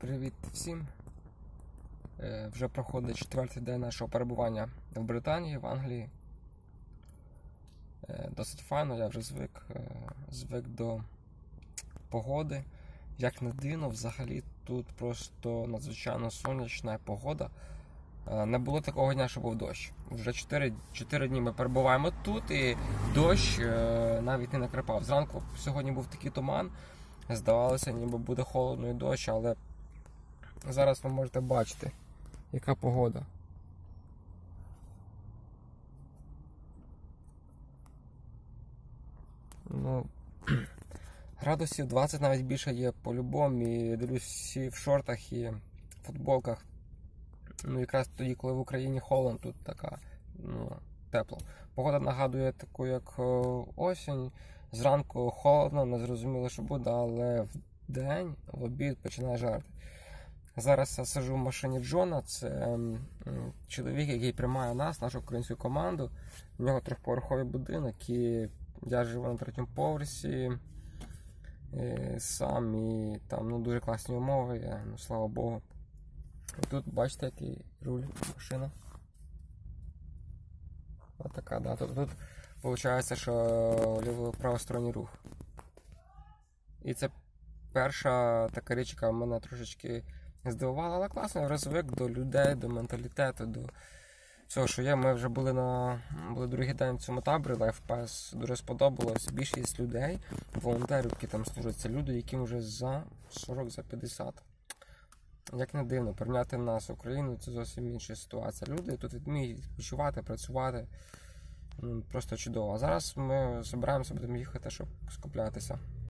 Привіт всім! Вже проходить 4-й день нашого перебування в Британії, в Англії. Досить файно, я вже звик до погоди. Як не дивно, взагалі тут просто надзвичайно сонячна погода. Не було такого дня, що був дощ. Вже 4 дні ми перебуваємо тут і дощ навіть не накрапав. Зранку сьогодні був такий туман, здавалося, ніби буде холодно і дощ, але зараз ви можете бачити, яка погода. Градусів 20 навіть більше є по-любому, і дивлюсь всі в шортах і футболках. Якраз тоді, коли в Україні холодно, тут така, тепло. Погода нагадує таку, як осінь. Зранку холодно, не зрозуміло, що буде, але в день, в обід починає жарти. Зараз я сиджу в машині Джона, це чоловік, який приймає нас, нашу українську команду. У нього трьохповерховий будинок, і я живу на 3-му поверсі сам, і там дуже класні умови, слава Богу. І тут бачите, який руль, машина. Ось така, да. Тут виходить, що ліво-правосторонній рух. І це перша така річ, яка мене трошечки здивувала, але класно, я звик до людей, до менталітету, до всього, що є. Ми вже були другий день в цьому таборі, LifePass, дуже сподобалось. Більшість людей, волонтерів, які там служать, це люди, яким вже за 40, за 50. Як не дивно, порівняти нас, Україну, це зовсім інша ситуація. Люди тут вміють відпочивати, працювати, просто чудово. А зараз ми збираємося, будемо їхати, щоб скуплятися.